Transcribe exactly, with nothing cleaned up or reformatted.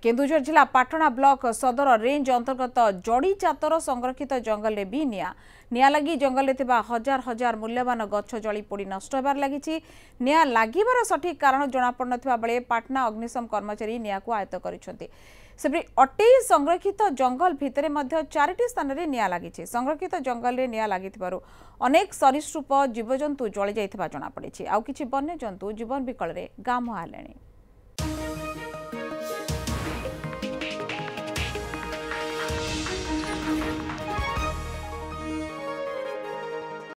केन्दुझर जिला पाटणा ब्लॉक सदर रेंज अंतर्गत जड़ी चातर संरक्षित जंगल में भी निया निया लगी जंगल में हजार हजार मूल्यवान गछ जली पोड़ी नष्ट होबार लगी। निया लागिबार सठिक कारण जनापड़ नथिबा बेले पाटना अग्निशम कर्मचारी निया को आयत्त करिसेंति। सेपरि अट्ठाईस संरक्षित जंगल भितरे मध्य चारिटी स्थान में निया लगी। संरक्षित जंगल में निया लागिथिबारु अनेक सरीसृप जीवजंतु जली जाइथिबा जनापड़ी। आउ किछि वन्य जंतु जीवन विकल रे गाम आलेनी।